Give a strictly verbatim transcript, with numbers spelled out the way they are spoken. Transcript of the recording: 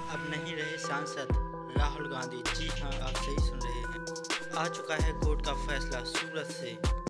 अब नहीं रहे सांसद राहुल गांधी। जी हां, आप सही सुन रहे हैं। आ चुका है कोर्ट का फैसला सूरत से।